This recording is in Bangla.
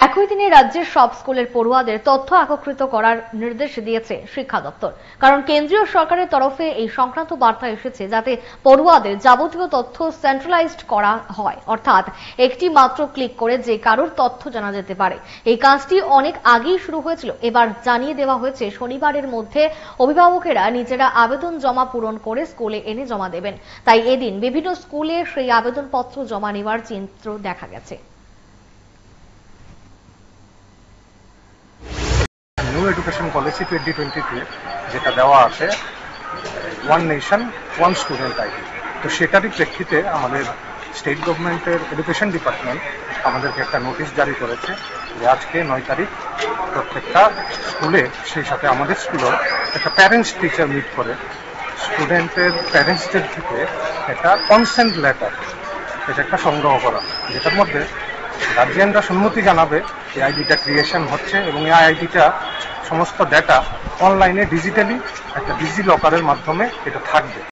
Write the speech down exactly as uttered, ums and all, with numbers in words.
একই দিনে রাজ্যের সব স্কুলের পড়ুয়াদের তথ্য একত্রিত করার নির্দেশ দিয়েছে শিক্ষা দপ্তর। কারণ কেন্দ্রীয় সরকারের তরফে এই সংক্রান্ত বার্তা এসেছে যাতে পড়ুয়াদের যাবতীয় তথ্য সেন্ট্রালাইজড করা হয়, অর্থাৎ একটি মাত্র ক্লিক করে যে কারোর তথ্য জানা যেতে পারে। এই কাজটি অনেক আগেই শুরু হয়েছিল, এবার জানিয়ে দেওয়া হয়েছে শনিবারের মধ্যে অভিভাবকেরা নিজেরা আবেদন জমা পূরণ করে স্কুলে এনে জমা দেবেন। তাই এদিন বিভিন্ন স্কুলে সেই আবেদনপত্র জমা নেওয়ার চিত্র দেখা গেছে। New education policy twenty twenty two যেটা দেওয়া আছে one nation one student ID, তো সেটারই প্রেক্ষিতে আমাদের স্টেট গভর্নমেন্টের এডুকেশন ডিপার্টমেন্ট আমাদেরকে একটা নোটিশ জারি করেছে যে আজকে নয় তারিখ প্রত্যেকটা স্কুলে, সেই সাথে আমাদের স্কুলেও একটা প্যারেন্টস টিচার মিট করে স্টুডেন্টের প্যারেন্টসদের থেকে একটা কনসেন্ট লেটার এটা একটা সংগ্রহ করা, যেটার মধ্যে গার্জিয়ানরা সম্মতি জানাবে এই আইডিটা ক্রিয়েশন হচ্ছে এবং এই আইডিটা সমস্ত ডেটা অনলাইনে ডিজিটালি একটা ডিজি লকারের মাধ্যমে এটা থাকবে।